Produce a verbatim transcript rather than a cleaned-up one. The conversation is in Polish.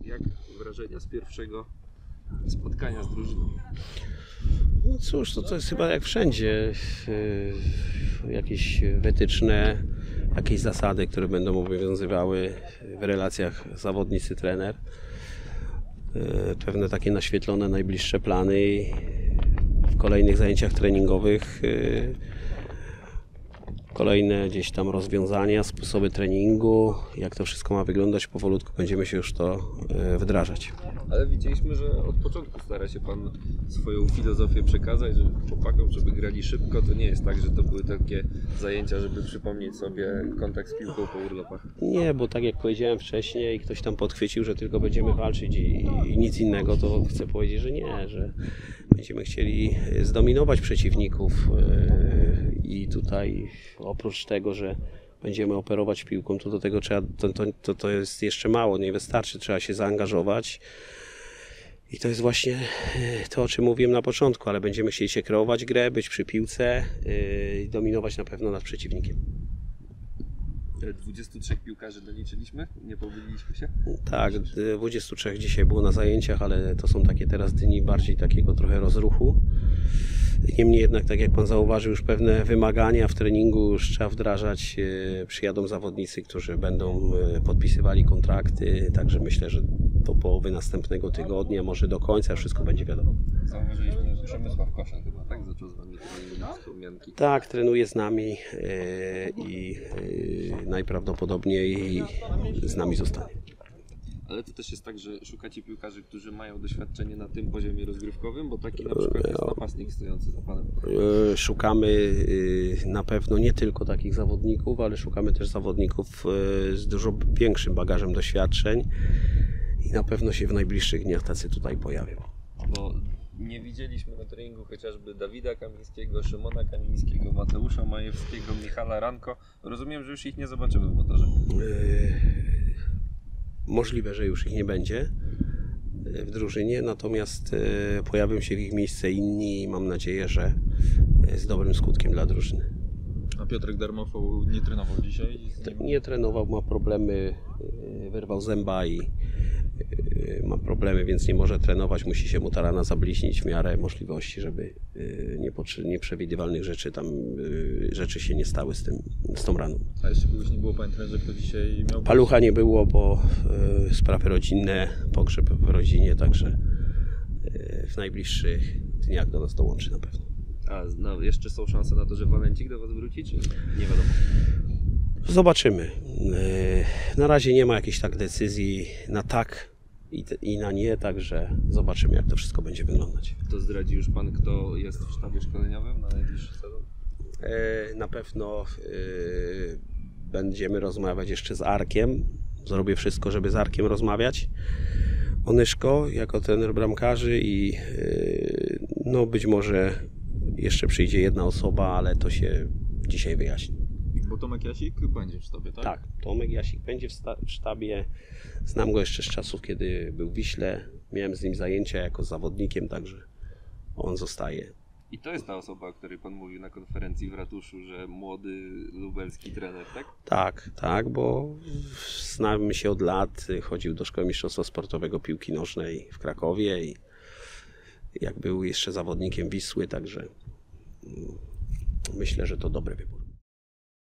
Jak wrażenia z pierwszego spotkania z drużyną? No cóż, to, to jest chyba jak wszędzie. Yy, jakieś wytyczne, jakieś zasady, które będą obowiązywały w relacjach zawodnicy-trener. Yy, pewne takie naświetlone, najbliższe plany i w kolejnych zajęciach treningowych yy, kolejne gdzieś tam rozwiązania, sposoby treningu, jak to wszystko ma wyglądać, powolutku będziemy się już to wdrażać. Ale widzieliśmy, że od początku stara się Pan swoją filozofię przekazać, że chłopakom, żeby grali szybko, to nie jest tak, że to były takie zajęcia, żeby przypomnieć sobie kontakt z piłką po urlopach. Nie, bo tak jak powiedziałem wcześniej, ktoś tam podchwycił, że tylko będziemy walczyć i, i nic innego, to chcę powiedzieć, że nie, że będziemy chcieli zdominować przeciwników i tutaj oprócz tego, że będziemy operować piłką, to do tego trzeba, to, to, to jest jeszcze mało, nie wystarczy, trzeba się zaangażować. I to jest właśnie to, o czym mówiłem na początku, ale będziemy chcieli się kreować grę, być przy piłce i dominować na pewno nad przeciwnikiem. dwudziestu trzech piłkarzy doliczyliśmy? Nie pomyliliśmy się? Tak, dwudziestu trzech dzisiaj było na zajęciach, ale to są takie teraz dni bardziej takiego trochę rozruchu. Niemniej jednak, tak jak Pan zauważył, już pewne wymagania w treningu już trzeba wdrażać. Przyjadą zawodnicy, którzy będą podpisywali kontrakty, także myślę, że do połowy następnego tygodnia, może do końca wszystko będzie wiadomo. Zauważyliśmy, że Przemysław Koszan chyba tak zaczął z Wami wspomnianki. Tak, trenuje z nami i najprawdopodobniej z nami zostanie. Ale to też jest tak, że szukacie piłkarzy, którzy mają doświadczenie na tym poziomie rozgrywkowym, bo taki na przykład jest napastnik stojący za Panem. Szukamy na pewno nie tylko takich zawodników, ale szukamy też zawodników z dużo większym bagażem doświadczeń i na pewno się w najbliższych dniach tacy tutaj pojawią. Bo nie widzieliśmy na treningu chociażby Dawida Kamińskiego, Szymona Kamińskiego, Mateusza Majewskiego, Michala Ranko. Rozumiem, że już ich nie zobaczymy w motorze. Możliwe, że już ich nie będzie w drużynie, natomiast pojawią się w ich miejsce inni i mam nadzieję, że z dobrym skutkiem dla drużyny. A Piotrek Darmofoł nie trenował dzisiaj? Nie trenował, ma problemy, wyrwał zęba i ma problemy, więc nie może trenować, musi się mu ta rana zabliźnić w miarę możliwości, żeby nieprzewidywalnych rzeczy tam rzeczy się nie stały z, tym, z tą raną. A jeszcze kogoś nie było, Panie trenerze, kto dzisiaj miał... Palucha nie było, bo y, sprawy rodzinne, pogrzeb w rodzinie, także y, w najbliższych dniach do nas dołączy na pewno. A no, jeszcze są szanse na to, że Walencik do Was wróci, czy nie wiadomo? Zobaczymy. Y, na razie nie ma jakiejś tak decyzji na tak i, i na nie, także zobaczymy, jak to wszystko będzie wyglądać. To zdradzi już Pan, kto jest w sztabie szkoleniowym na najbliższy sezon? Y, na pewno y, będziemy rozmawiać jeszcze z Arkiem. Zrobię wszystko, żeby z Arkiem rozmawiać. Onyszko jako trener bramkarzy i yy, no być może jeszcze przyjdzie jedna osoba, ale to się dzisiaj wyjaśni. Bo Tomek Jasik będzie w sztabie, tak? Tak, Tomek Jasik będzie w, w sztabie. Znam go jeszcze z czasów, kiedy był w Wiśle. Miałem z nim zajęcia jako zawodnikiem, także on zostaje. I to jest ta osoba, o której Pan mówił na konferencji w ratuszu, że młody lubelski trener, tak? Tak, tak, bo znamy się od lat, chodził do Szkoły Mistrzostwa Sportowego Piłki Nożnej w Krakowie i jak był jeszcze zawodnikiem Wisły, także myślę, że to dobry wybór.